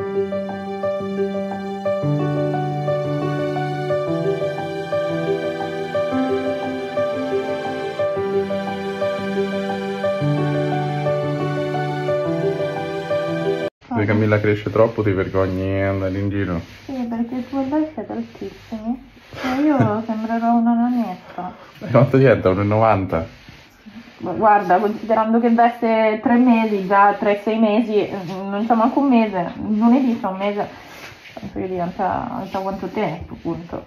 Se Camilla cresce troppo ti vergogni di andare in giro? Sì, perché i tuoi belli siete altissimi. Io sembrerò una nanetta. Quanto diventa? 1,90? Guarda, considerando che veste 3 mesi, già 3-6 mesi, non c'è manco un mese, lunedì c'è un mese, penso che diventa quanto te a questo punto.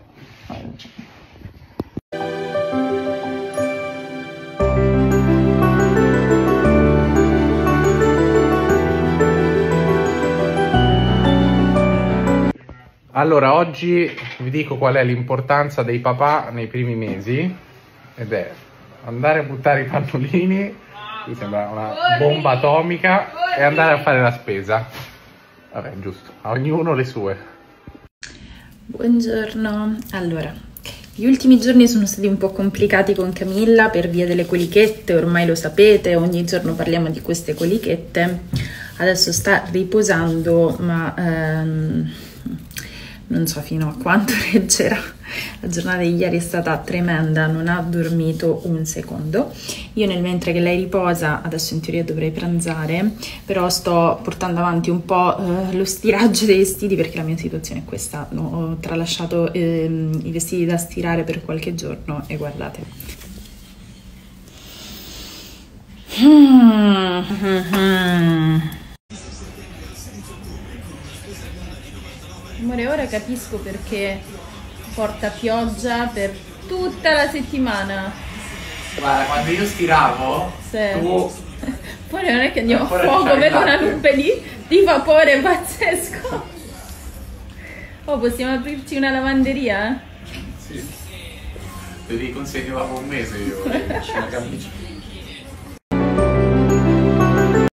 Allora, oggi vi dico qual è l'importanza dei papà nei primi mesi, ed è andare a buttare i pannolini, mi sembra una bomba atomica, e andare a fare la spesa. Vabbè, giusto, a ognuno le sue. Buongiorno. Allora, gli ultimi giorni sono stati un po' complicati con Camilla per via delle colichette, ormai lo sapete, ogni giorno parliamo di queste colichette. Adesso sta riposando, ma non so fino a quanto reggerà. La giornata di ieri è stata tremenda, non ha dormito un secondo. Io nel mentre che lei riposa, adesso in teoria dovrei pranzare, però sto portando avanti un po' lo stiraggio dei vestiti, perché la mia situazione è questa. Ho tralasciato i vestiti da stirare per qualche giorno e guardate. Amore, ora capisco perché porta pioggia per tutta la settimana. Guarda, quando io stiravo, Sì. tu... Poi non è che andiamo a Ancora fuoco, c'hai vedo una latte. nube di vapore pazzesco. Oh, possiamo aprirci una lavanderia? Sì. Te li consegno dopo un mese io, le camicie.